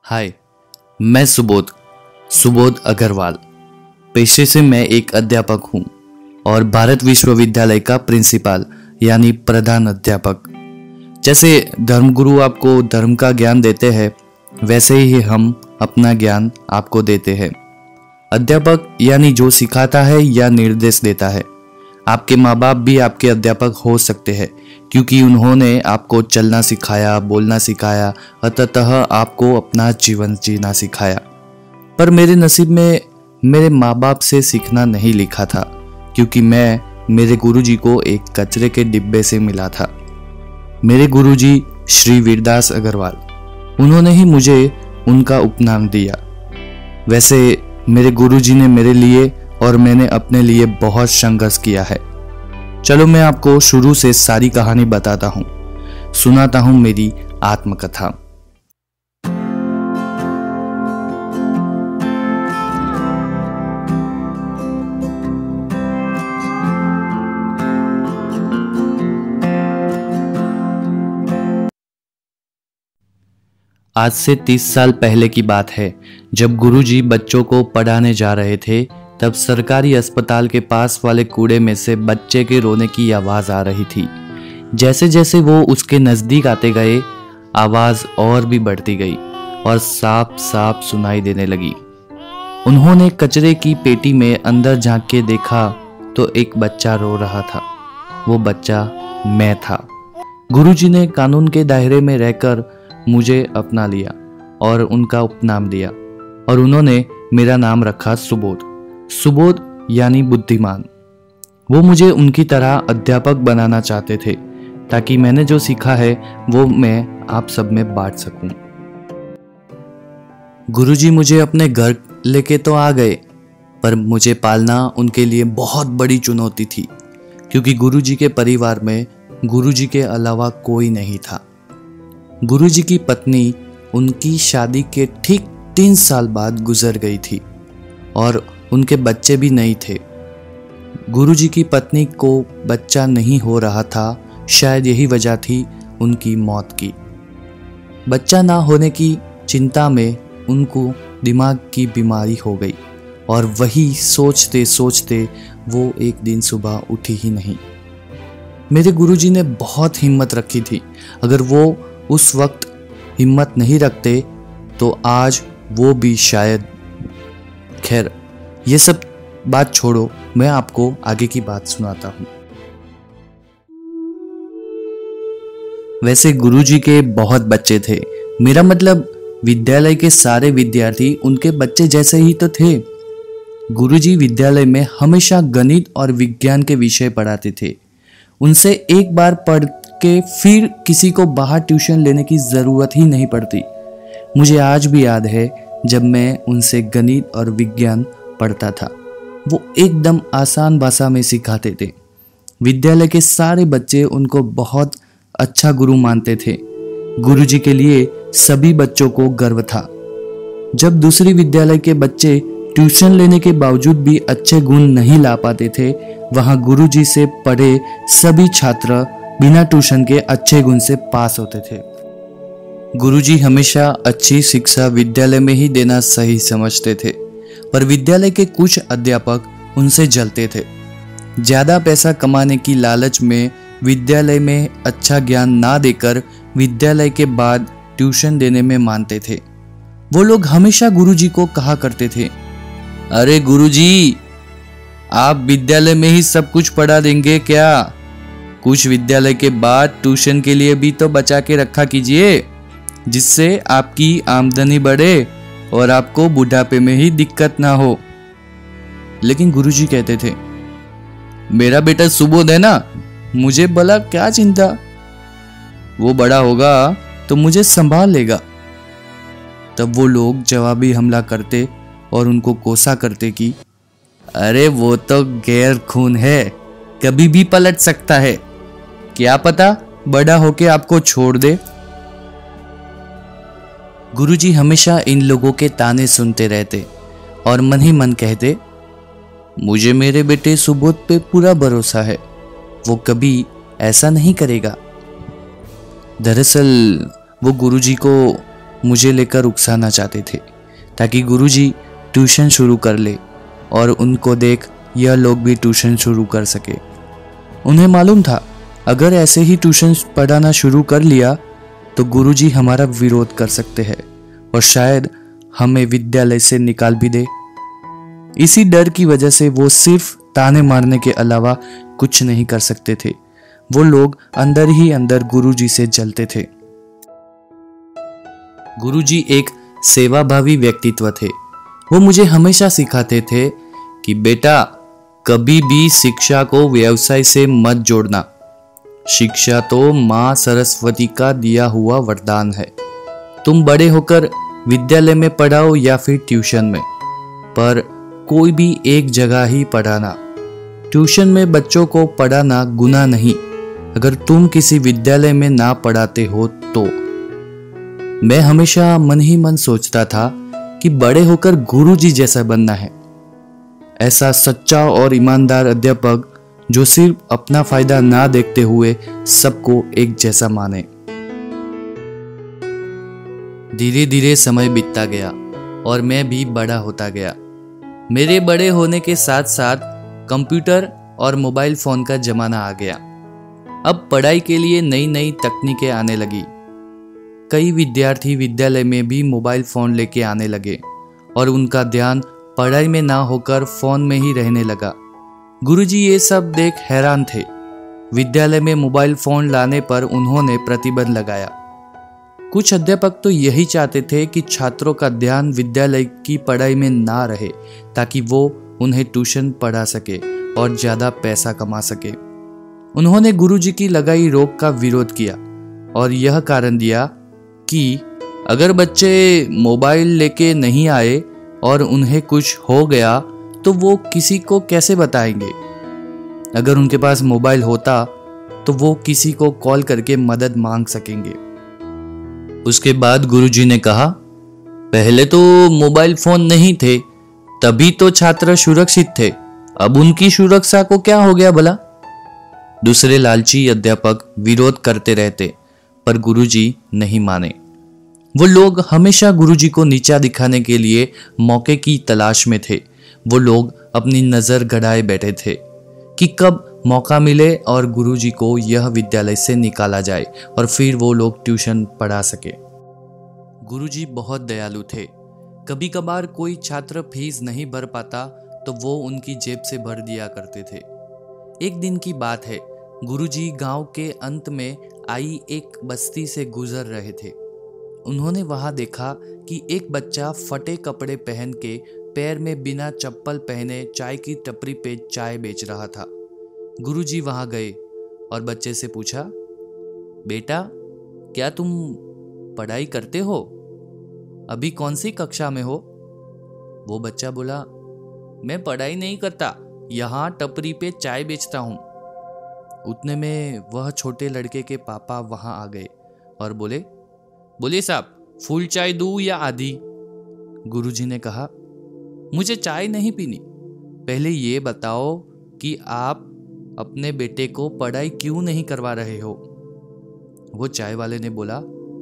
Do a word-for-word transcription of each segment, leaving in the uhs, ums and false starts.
हाय, मैं सुबोध सुबोध अग्रवाल। पेशे से मैं एक अध्यापक हूँ और भारत विश्वविद्यालय का प्रिंसिपल यानी प्रधान अध्यापक। जैसे धर्मगुरु आपको धर्म का ज्ञान देते हैं, वैसे ही हम अपना ज्ञान आपको देते हैं। अध्यापक यानी जो सिखाता है या निर्देश देता है। आपके माँ बाप भी आपके अध्यापक हो सकते हैं, क्योंकि उन्होंने आपको चलना सिखाया, बोलना सिखाया, अतः आपको अपना जीवन जीना सिखाया। पर मेरे नसीब में मेरे माँ बाप से सीखना नहीं लिखा था, क्योंकि मैं मेरे गुरुजी को एक कचरे के डिब्बे से मिला था। मेरे गुरुजी श्री वीरदास अग्रवाल, उन्होंने ही मुझे उनका उपनाम दिया। वैसे मेरे गुरुजी ने मेरे लिए और मैंने अपने लिए बहुत संघर्ष किया है। चलो मैं आपको शुरू से सारी कहानी बताता हूँ, सुनाता हूँ मेरी आत्मकथा। आज से तीस साल पहले की बात है, जब गुरुजी बच्चों को पढ़ाने जा रहे थे, तब सरकारी अस्पताल के पास वाले कूड़े में से बच्चे के रोने की आवाज़ आ रही थी। जैसे जैसे वो उसके नज़दीक आते गए, आवाज़ और भी बढ़ती गई और साफ साफ सुनाई देने लगी। उन्होंने कचरे की पेटी में अंदर झांक के देखा तो एक बच्चा रो रहा था। वो बच्चा मैं था। गुरुजी ने कानून के दायरे में रहकर मुझे अपना लिया और उनका उपनाम दिया, और उन्होंने मेरा नाम रखा सुबोध। सुबोध यानी बुद्धिमान। वो मुझे उनकी तरह अध्यापक बनाना चाहते थे, ताकि मैंने जो सीखा है वो मैं आप सब में बांट सकूं। गुरुजी मुझे अपने घर लेके तो आ गए, पर मुझे पालना उनके लिए बहुत बड़ी चुनौती थी, क्योंकि गुरुजी के परिवार में गुरुजी के अलावा कोई नहीं था। गुरुजी की पत्नी उनकी शादी के ठीक तीन साल बाद गुजर गई थी और उनके बच्चे भी नहीं थे। गुरुजी की पत्नी को बच्चा नहीं हो रहा था, शायद यही वजह थी उनकी मौत की। बच्चा ना होने की चिंता में उनको दिमाग की बीमारी हो गई, और वही सोचते सोचते वो एक दिन सुबह उठी ही नहीं। मेरे गुरुजी ने बहुत हिम्मत रखी थी। अगर वो उस वक्त हिम्मत नहीं रखते तो आज वो भी शायद। खैर, ये सब बात छोड़ो, मैं आपको आगे की बात सुनाता हूँ। वैसे गुरुजी के बहुत बच्चे थे, मेरा मतलब विद्यालय के सारे विद्यार्थी उनके बच्चे जैसे ही तो थे। गुरुजी विद्यालय में हमेशा गणित और विज्ञान के विषय पढ़ाते थे। उनसे एक बार पढ़ के फिर किसी को बाहर ट्यूशन लेने की ज़रूरत ही नहीं पड़ती। मुझे आज भी याद है, जब मैं उनसे गणित और विज्ञान पढ़ता था, वो एकदम आसान भाषा में सिखाते थे। विद्यालय के सारे बच्चे उनको बहुत अच्छा गुरु मानते थे। गुरुजी के लिए सभी बच्चों को गर्व था। जब दूसरी विद्यालय के बच्चे ट्यूशन लेने के बावजूद भी अच्छे गुण नहीं ला पाते थे, वहाँ गुरुजी से पढ़े सभी छात्र बिना ट्यूशन के अच्छे गुण से पास होते थे। गुरुजी हमेशा अच्छी शिक्षा विद्यालय में ही देना सही समझते थे, पर विद्यालय के कुछ अध्यापक उनसे जलते थे। ज़्यादा पैसा कमाने की लालच में विद्यालय में अच्छा ज्ञान ना देकर विद्यालय के बाद ट्यूशन देने में मानते थे। वो लोग हमेशा गुरुजी को कहा करते थे, अरे गुरुजी, आप विद्यालय में ही सब कुछ पढ़ा देंगे क्या? कुछ विद्यालय के बाद ट्यूशन के लिए भी तो बचा के रखा कीजिए, जिससे आपकी आमदनी बढ़े और आपको बुढ़ापे में ही दिक्कत ना हो। लेकिन गुरुजी कहते थे, मेरा बेटा सुबोध है ना, मुझे भला क्या चिंता, वो बड़ा होगा तो मुझे संभाल लेगा। तब वो लोग जवाबी हमला करते और उनको कोसा करते कि अरे वो तो गैर खून है, कभी भी पलट सकता है, क्या पता बड़ा होके आपको छोड़ दे। गुरुजी हमेशा इन लोगों के ताने सुनते रहते और मन ही मन कहते, मुझे मेरे बेटे सुबोध पे पूरा भरोसा है, वो कभी ऐसा नहीं करेगा। दरअसल वो गुरुजी को मुझे लेकर उकसाना चाहते थे ताकि गुरुजी ट्यूशन शुरू कर ले और उनको देख यह लोग भी ट्यूशन शुरू कर सके। उन्हें मालूम था अगर ऐसे ही ट्यूशन पढ़ाना शुरू कर लिया तो गुरुजी हमारा विरोध कर सकते हैं और शायद हमें विद्यालय से निकाल भी दे। इसी डर की वजह से वो सिर्फ ताने मारने के अलावा कुछ नहीं कर सकते थे। वो लोग अंदर ही अंदर गुरुजी से जलते थे। गुरुजी एक सेवाभावी व्यक्तित्व थे। वो मुझे हमेशा सिखाते थे कि बेटा, कभी भी शिक्षा को व्यवसाय से मत जोड़ना। शिक्षा तो माँ सरस्वती का दिया हुआ वरदान है। तुम बड़े होकर विद्यालय में पढ़ाओ या फिर ट्यूशन में, पर कोई भी एक जगह ही पढ़ाना। ट्यूशन में बच्चों को पढ़ाना गुनाह नहीं, अगर तुम किसी विद्यालय में ना पढ़ाते हो तो। मैं हमेशा मन ही मन सोचता था कि बड़े होकर गुरुजी जैसा बनना है, ऐसा सच्चा और ईमानदार अध्यापक जो सिर्फ अपना फायदा ना देखते हुए सबको एक जैसा माने। धीरे धीरे समय बीतता गया और मैं भी बड़ा होता गया। मेरे बड़े होने के साथ साथ कंप्यूटर और मोबाइल फोन का जमाना आ गया। अब पढ़ाई के लिए नई नई तकनीकें आने लगी। कई विद्यार्थी विद्यालय में भी मोबाइल फोन लेके आने लगे और उनका ध्यान पढ़ाई में ना होकर फोन में ही रहने लगा। गुरुजी ये सब देख हैरान थे। विद्यालय में मोबाइल फोन लाने पर उन्होंने प्रतिबंध लगाया। कुछ अध्यापक तो यही चाहते थे कि छात्रों का ध्यान विद्यालय की पढ़ाई में ना रहे ताकि वो उन्हें ट्यूशन पढ़ा सके और ज्यादा पैसा कमा सके। उन्होंने गुरुजी की लगाई रोक का विरोध किया और यह कारण दिया कि अगर बच्चे मोबाइल लेके नहीं आए और उन्हें कुछ हो गया तो वो किसी को कैसे बताएंगे। अगर उनके पास मोबाइल होता तो वो किसी को कॉल करके मदद मांग सकेंगे। उसके बाद गुरुजी ने कहा, पहले तो मोबाइल फोन नहीं थे, तभी तो छात्र सुरक्षित थे, अब उनकी सुरक्षा को क्या हो गया भला। दूसरे लालची अध्यापक विरोध करते रहते, पर गुरुजी नहीं माने। वो लोग हमेशा गुरुजी को नीचा दिखाने के लिए मौके की तलाश में थे। वो लोग अपनी नजर गड़ाए बैठे थे कि कब मौका मिले और गुरुजी को यह विद्यालय से निकाला जाए और फिर वो लोग ट्यूशन पढ़ा सके। गुरुजी बहुत दयालु थे। कभी कभार कोई छात्र फीस नहीं भर पाता तो वो उनकी जेब से भर दिया करते थे। एक दिन की बात है, गुरुजी गांव के अंत में आई एक बस्ती से गुजर रहे थे। उन्होंने वहां देखा कि एक बच्चा फटे कपड़े पहन के पैर में बिना चप्पल पहने चाय की टपरी पे चाय बेच रहा था। गुरुजी वहां गए और बच्चे से पूछा, बेटा, क्या तुम पढ़ाई करते हो? अभी कौन सी कक्षा में हो? वो बच्चा बोला, मैं पढ़ाई नहीं करता, यहाँ टपरी पे चाय बेचता हूँ। उतने में वह छोटे लड़के के पापा वहां आ गए और बोले, बोले साहब, फुल चाय दूं या आधी? गुरुजी ने कहा, मुझे चाय नहीं पीनी, पहले ये बताओ कि आप अपने बेटे को पढ़ाई क्यों नहीं करवा रहे हो? वो चाय वाले ने बोला,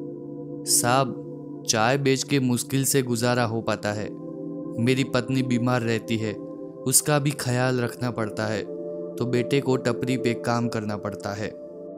साहब, चाय बेच के मुश्किल से गुजारा हो पाता है। मेरी पत्नी बीमार रहती है, उसका भी ख्याल रखना पड़ता है, तो बेटे को टपरी पे काम करना पड़ता है।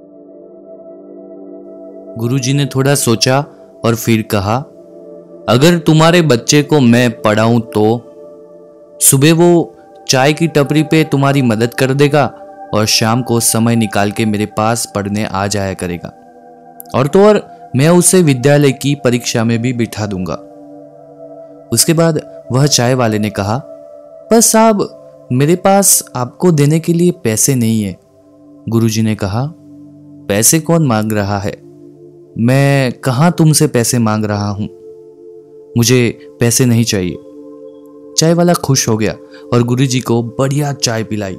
गुरुजी ने थोड़ा सोचा और फिर कहा, अगर तुम्हारे बच्चे को मैं पढ़ाऊं तो सुबह वो चाय की टपरी पे तुम्हारी मदद कर देगा और शाम को समय निकाल के मेरे पास पढ़ने आ जाया करेगा, और तो और मैं उसे विद्यालय की परीक्षा में भी बिठा दूंगा। उसके बाद वह चाय वाले ने कहा, पर साहब, मेरे पास आपको देने के लिए पैसे नहीं है। गुरुजी ने कहा, पैसे कौन मांग रहा है? मैं कहाँ तुमसे पैसे मांग रहा हूं, मुझे पैसे नहीं चाहिए। चाय वाला खुश हो गया और गुरुजी को बढ़िया चाय पिलाई।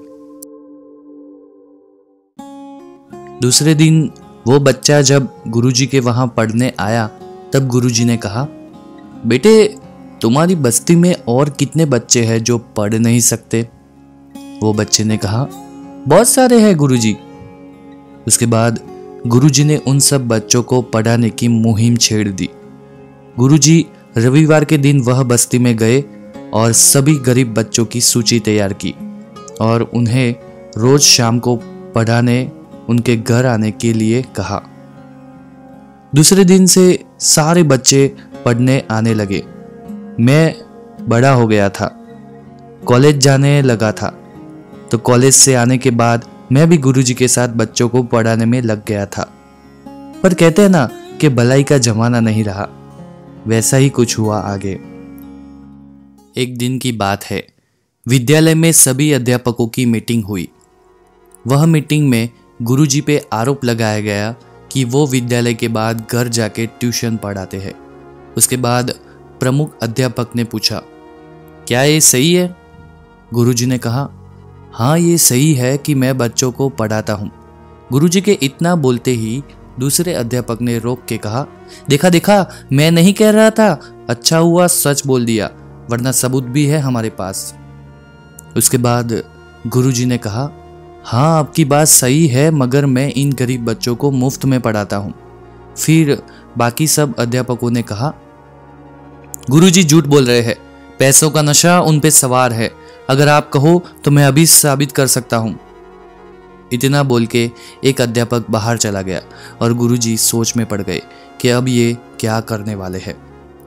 दूसरे दिन वो बच्चा जब गुरुजी के वहां पढ़ने आया तब गुरुजी ने कहा, बेटे, तुम्हारी बस्ती में और कितने बच्चे हैं जो पढ़ नहीं सकते? वो बच्चे ने कहा, बहुत सारे हैं गुरुजी। उसके बाद गुरुजी ने उन सब बच्चों को पढ़ाने की मुहिम छेड़ दी। गुरुजी रविवार के दिन वह बस्ती में गए और सभी गरीब बच्चों की सूची तैयार की और उन्हें रोज शाम को पढ़ाने उनके घर आने के लिए कहा। दूसरे दिन से सारे बच्चे पढ़ने आने लगे। मैं बड़ा हो गया था, कॉलेज जाने लगा था, तो कॉलेज से आने के बाद मैं भी गुरुजी के साथ बच्चों को पढ़ाने में लग गया था। पर कहते हैं ना कि भलाई का जमाना नहीं रहा, वैसा ही कुछ हुआ आगे। एक दिन की बात है, विद्यालय में सभी अध्यापकों की मीटिंग हुई। वह मीटिंग में गुरुजी पे आरोप लगाया गया कि वो विद्यालय के बाद घर जाके ट्यूशन पढ़ाते हैं। उसके बाद प्रमुख अध्यापक ने पूछा, क्या ये सही है? गुरुजी ने कहा, हाँ ये सही है कि मैं बच्चों को पढ़ाता हूँ। गुरुजी के इतना बोलते ही दूसरे अध्यापक ने रोक के कहा, देखा देखा मैं नहीं कह रहा था, अच्छा हुआ सच बोल दिया, वरना सबूत भी है हमारे पास। उसके बाद गुरुजी ने कहा, हाँ आपकी बात सही है, मगर मैं इन गरीब बच्चों को मुफ्त में पढ़ाता हूँ। फिर बाकी सब अध्यापकों ने कहा, गुरुजी झूठ बोल रहे हैं, पैसों का नशा उन पे सवार है, अगर आप कहो तो मैं अभी साबित कर सकता हूँ। इतना बोल के एक अध्यापक बाहर चला गया और गुरुजी सोच में पड़ गए कि अब ये क्या करने वाले हैं।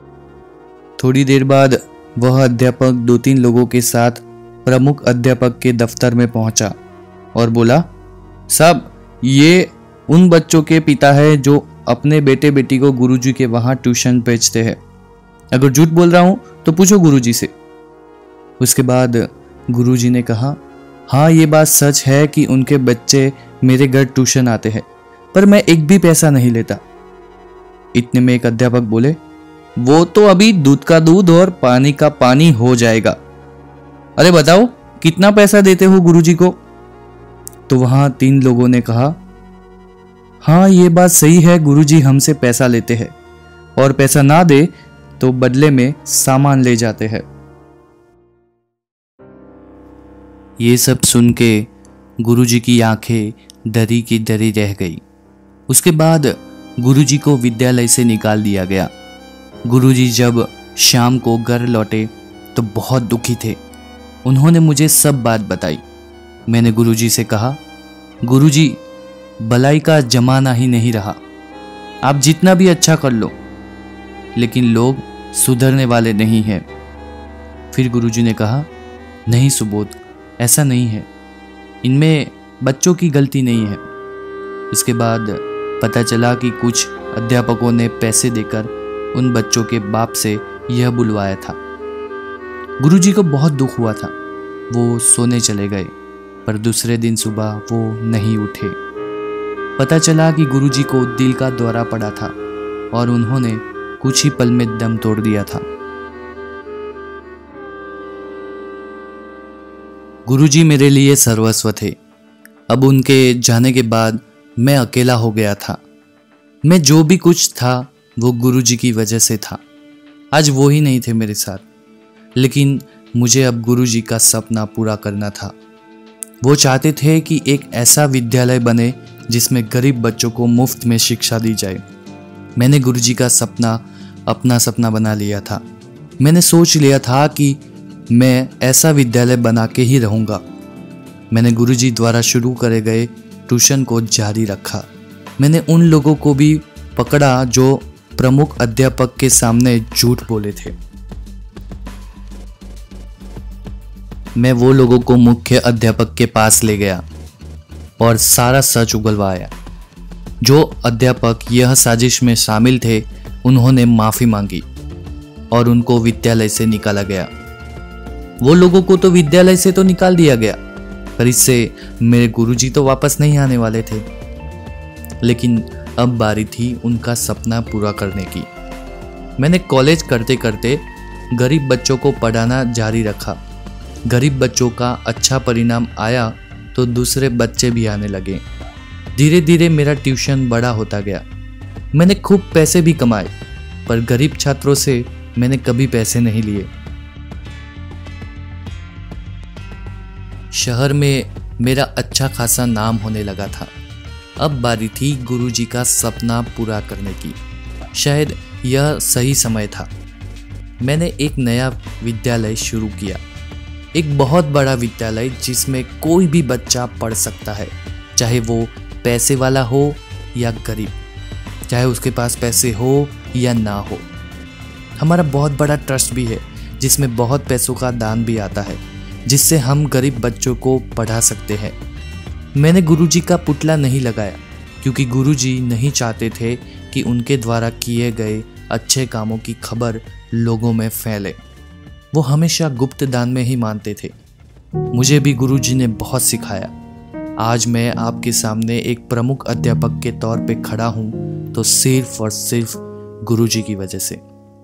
थोड़ी देर बाद वह अध्यापक दो तीन लोगों के साथ प्रमुख अध्यापक के दफ्तर में पहुंचा और बोला, साहब ये उन बच्चों के पिता है जो अपने बेटे बेटी को गुरुजी के वहां ट्यूशन भेजते हैं। अगर झूठ बोल रहा हूं तो पूछो गुरुजी से। उसके बाद गुरुजी ने कहा, हाँ ये बात सच है कि उनके बच्चे मेरे घर ट्यूशन आते हैं, पर मैं एक भी पैसा नहीं लेता। इतने में एक अध्यापक बोले, वो तो अभी दूध का दूध और पानी का पानी हो जाएगा। अरे बताओ कितना पैसा देते हो गुरुजी को? तो वहां तीन लोगों ने कहा, हाँ ये बात सही है, गुरुजी हमसे पैसा लेते हैं और पैसा ना दे तो बदले में सामान ले जाते हैं। ये सब सुन के गुरुजी की आंखें डरी की डरी रह गई। उसके बाद गुरुजी को विद्यालय से निकाल दिया गया। गुरुजी जब शाम को घर लौटे तो बहुत दुखी थे। उन्होंने मुझे सब बात बताई। मैंने गुरुजी से कहा, गुरुजी भलाई का जमाना ही नहीं रहा, आप जितना भी अच्छा कर लो, लेकिन लोग सुधरने वाले नहीं हैं। फिर गुरुजी ने कहा, नहीं सुबोध, ऐसा नहीं है, इनमें बच्चों की गलती नहीं है। इसके बाद पता चला कि कुछ अध्यापकों ने पैसे देकर उन बच्चों के बाप से यह बुलवाया था। गुरुजी को बहुत दुख हुआ था। वो सोने चले गए, पर दूसरे दिन सुबह वो नहीं उठे। पता चला कि गुरुजी को दिल का दौरा पड़ा था और उन्होंने कुछ ही पल में दम तोड़ दिया था। गुरुजी मेरे लिए सर्वस्व थे। अब उनके जाने के बाद मैं अकेला हो गया था। मैं जो भी कुछ था वो गुरुजी की वजह से था। आज वो ही नहीं थे मेरे साथ, लेकिन मुझे अब गुरुजी का सपना पूरा करना था। वो चाहते थे कि एक ऐसा विद्यालय बने जिसमें गरीब बच्चों को मुफ्त में शिक्षा दी जाए। मैंने गुरुजी का सपना अपना सपना बना लिया था। मैंने सोच लिया था कि मैं ऐसा विद्यालय बना के ही रहूँगा। मैंने गुरुजी द्वारा शुरू करे गए ट्यूशन को जारी रखा। मैंने उन लोगों को भी पकड़ा जो प्रमुख अध्यापक के सामने झूठ बोले थे। मैं वो लोगों को मुख्य अध्यापक के पास ले गया और सारा सच उगलवाया। जो अध्यापक यह साजिश में शामिल थे उन्होंने माफी मांगी और उनको विद्यालय से निकाला गया। वो लोगों को तो विद्यालय से तो निकाल दिया गया, पर इससे मेरे गुरुजी तो वापस नहीं आने वाले थे। लेकिन अब बारी थी उनका सपना पूरा करने की। मैंने कॉलेज करते करते गरीब बच्चों को पढ़ाना जारी रखा। गरीब बच्चों का अच्छा परिणाम आया तो दूसरे बच्चे भी आने लगे। धीरे धीरे मेरा ट्यूशन बड़ा होता गया। मैंने खूब पैसे भी कमाए, पर गरीब छात्रों से मैंने कभी पैसे नहीं लिए। शहर में मेरा अच्छा खासा नाम होने लगा था। अब बारी थी गुरुजी का सपना पूरा करने की। शायद यह सही समय था। मैंने एक नया विद्यालय शुरू किया, एक बहुत बड़ा विद्यालय जिसमें कोई भी बच्चा पढ़ सकता है, चाहे वो पैसे वाला हो या गरीब, चाहे उसके पास पैसे हो या ना हो। हमारा बहुत बड़ा ट्रस्ट भी है जिसमें बहुत पैसों का दान भी आता है, जिससे हम गरीब बच्चों को पढ़ा सकते हैं। मैंने गुरुजी का पुतला नहीं लगाया क्योंकि गुरुजी नहीं चाहते थे कि उनके द्वारा किए गए अच्छे कामों की खबर लोगों में फैले। वो हमेशा गुप्त दान में ही मानते थे। मुझे भी गुरुजी ने बहुत सिखाया। आज मैं आपके सामने एक प्रमुख अध्यापक के तौर पे खड़ा हूं तो सिर्फ और सिर्फ गुरुजी की वजह से।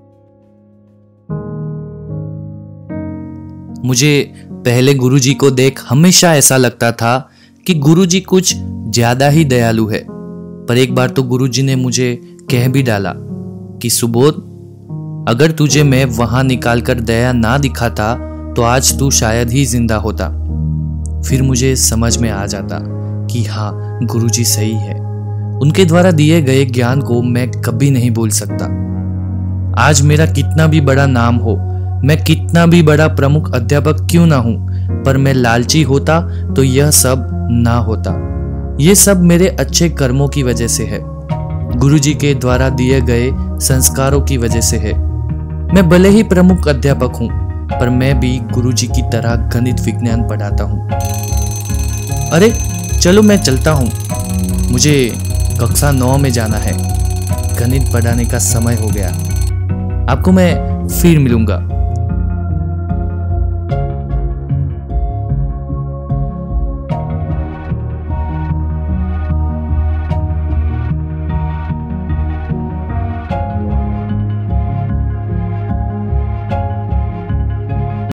मुझे पहले गुरुजी को देख हमेशा ऐसा लगता था कि गुरुजी कुछ ज्यादा ही दयालु है, पर एक बार तो गुरुजी ने मुझे कह भी डाला कि सुबोध, अगर तुझे मैं वहां निकालकर दया ना दिखाता तो आज तू शायद ही जिंदा होता। फिर मुझे समझ में आ जाता कि हाँ, गुरुजी सही है। उनके द्वारा दिए गए ज्ञान को मैं कभी नहीं भूल सकता। आज मेरा कितना भी बड़ा नाम हो, मैं कितना भी बड़ा प्रमुख अध्यापक क्यों ना हूं, पर मैं लालची होता तो यह सब ना होता। ये सब मेरे अच्छे कर्मों की वजह से है, गुरुजी के द्वारा दिए गए संस्कारों की वजह से है। मैं भले ही प्रमुख अध्यापक हूं, पर मैं भी गुरुजी की तरह गणित विज्ञान पढ़ाता हूं। अरे चलो मैं चलता हूं, मुझे कक्षा नौ में जाना है। गणित पढ़ाने का समय हो गया। आपको मैं फिर मिलूंगा।